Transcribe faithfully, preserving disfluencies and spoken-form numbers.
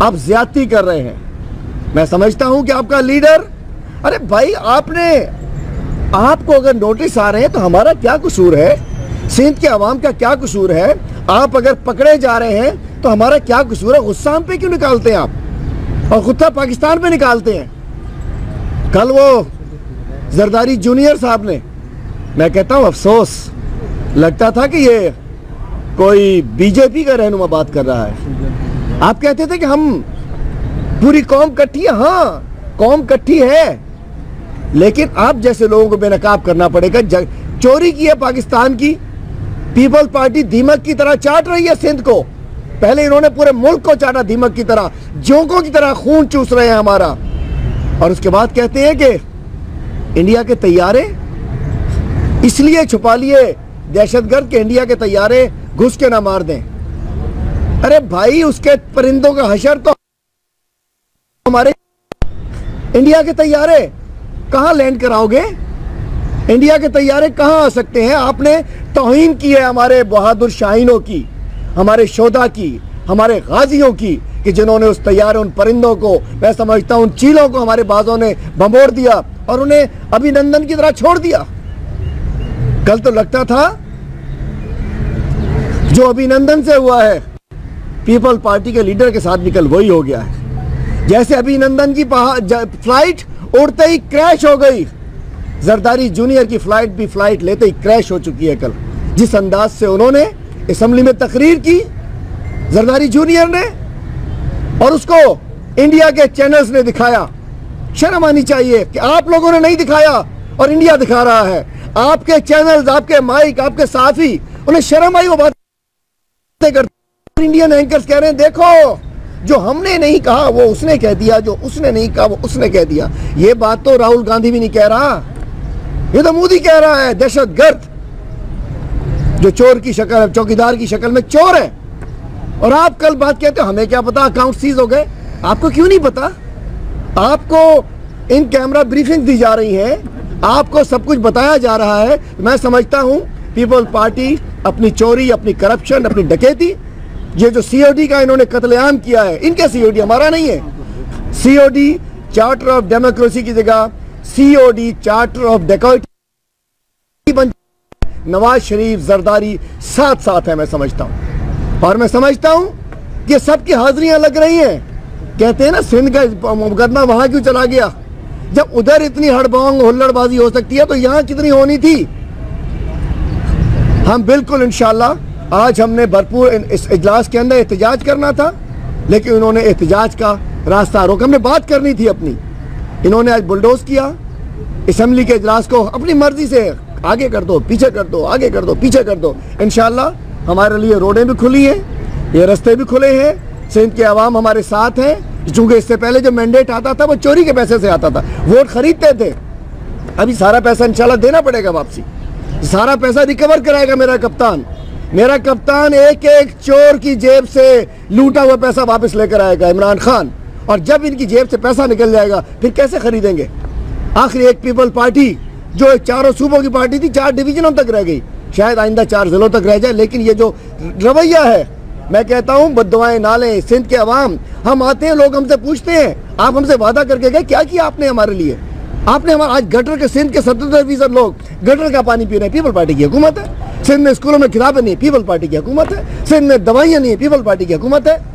आप ज्यादती कर रहे हैं। मैं समझता हूं कि आपका लीडर, अरे भाई आपने, आपको अगर नोटिस आ रहे हैं तो हमारा क्या कसूर है? सिंध के अवाम का क्या कसूर है? आप अगर पकड़े जा रहे हैं तो हमारा क्या कसूर है? गुस्सा हम पे क्यों निकालते हैं आप, और गुस्सा पाकिस्तान पे निकालते हैं? कल वो जरदारी जूनियर साहब ने, मैं कहता हूं अफसोस, लगता था कि ये कोई बीजेपी का रहनुमा बात कर रहा है। आप कहते थे कि हम पूरी कौम इकट्ठी है। हाँ, कौम इकट्ठी है, लेकिन आप जैसे लोगों को बेनकाब करना पड़ेगा। चोरी की है पाकिस्तान की, पीपल्स पार्टी दीमक की तरह चाट रही है सिंध को। पहले इन्होंने पूरे मुल्क को चाटा दीमक की तरह, जोंकों की तरह खून चूस रहे हैं हमारा, और उसके बाद कहते हैं कि इंडिया के तैयारे इसलिए छुपा लिए दहशतगर्द के इंडिया के तैयारे घुस के ना मार दें। अरे भाई, उसके परिंदों का हशर तो हमारे इंडिया के तैयारे कहां लैंड कराओगे? इंडिया के तैयारे कहां आ सकते हैं? आपने तौहीन की है हमारे बहादुर शाहीनों की, हमारे शोधा की, हमारे गाजियों की, कि जिन्होंने उस तैयारे, उन परिंदों को, मैं समझता हूं उन चीलों को हमारे बाजों ने भंबोड़ दिया और उन्हें अभिनंदन की तरह छोड़ दिया। कल तो लगता था जो अभिनंदन से हुआ है पीपल पार्टी के लीडर के साथ भी कल वही हो गया है। जैसे अभिनंदन की फ्लाइट उड़ते ही क्रैश हो गई, जरदारी जूनियर की फ्लाइट भी फ्लाइट लेते ही क्रैश हो चुकी है कल। जिस अंदाज से उन्होंने असेंबली में तकरीर की जरदारी जूनियर ने, और उसको इंडिया के चैनल्स ने दिखाया, शर्म आनी चाहिए कि आप लोगों ने नहीं दिखाया और इंडिया दिखा रहा है। आपके चैनल्स, आपके माइक, आपके साथी, उन्हें शर्म आई वो बातें करते। इंडियन एंकर्स कह रहे हैं देखो, जो हमने नहीं कहा वो उसने कह दिया, जो उसने नहीं कहा वो उसने कह दिया। ये बात तो राहुल गांधी भी नहीं कह रहा, ये तो मोदी कह रहा है। दहशतगर्द जो चोर की शक्ल, चौकीदार की शक्ल में चोर है, और आप कल बात कहते हो हमें क्या पता अकाउंट सीज हो गए। आपको क्यों नहीं पता? आपको इन कैमरा ब्रीफिंग दी जा रही है, आपको सब कुछ बताया जा रहा है। मैं समझता हूं पीपल्स पार्टी अपनी चोरी, अपनी करप्शन, अपनी डकैती, ये जो सीओडी का इन्होंने कत्लेआम किया है, इनके सीओडी, हमारा नहीं है। सीओडी चार्टर ऑफ डेमोक्रेसी की जगह सीओडी चार्टर ऑफ डेकोइटी बन, नवाज शरीफ, जरदारी साथ साथ है, मैं समझता हूं। और मैं समझता हूं कि सबकी हाजिरियां लग रही हैं। कहते हैं ना सिंध का मुकदमा वहां क्यों चला गया? जब उधर इतनी हड़बोंग हुल्लड़बाजी हो सकती है तो यहां कितनी होनी थी? हम बिल्कुल इंशाल्लाह आज हमने भरपूर इस इजलास के अंदर एहतजाज करना था, लेकिन उन्होंने एहतजाज का रास्ता रोका। हमने बात करनी थी अपनी, इन्होंने आज बुलडोज किया असेंबली के इजलास को। अपनी मर्जी से आगे कर दो, पीछे कर दो, आगे कर दो, पीछे कर दो। इंशाल्लाह हमारे लिए रोडें भी खुली हैं, ये रास्ते भी खुले हैं। सिंध के अवाम हमारे साथ हैं, चूंकि इससे पहले जो मैंडेट आता था वो चोरी के पैसे से आता था, वोट खरीदते थे। अभी सारा पैसा इंशाल्लाह देना पड़ेगा वापसी, सारा पैसा रिकवर कराएगा मेरा कप्तान। मेरा कप्तान एक एक चोर की जेब से लूटा हुआ पैसा वापस लेकर आएगा, इमरान खान। और जब इनकी जेब से पैसा निकल जाएगा फिर कैसे खरीदेंगे? आखिर एक पीपल पार्टी जो चारों सूबों की पार्टी थी, चार डिवीजनों तक रह गई, शायद आइंदा चार जिलों तक रह जाए। लेकिन ये जो रवैया है, मैं कहता हूँ बद्दुआएं नाले सिंध के अवाम। हम आते हैं, लोग हमसे पूछते हैं आप हमसे वादा करके गए, क्या किया आपने हमारे लिए? आपने हमारा, आज गटर के सिंध के सत्तर फीसद लोग गटर का पानी पी रहे हैं, पीपल पार्टी की हुकूमत है। सिंध में स्कूलों में किताबें नहीं, पीपल पार्टी की हुकूमत है। सिंध में दवाइयाँ नहीं, पीपल पार्टी की हुकूमत है।